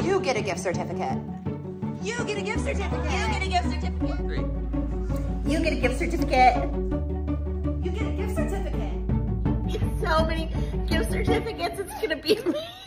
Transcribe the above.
You get a gift certificate. You get a gift certificate. You get a gift certificate. 3. You get a gift certificate. You get a gift certificate. So many gift certificates, it's gonna be me.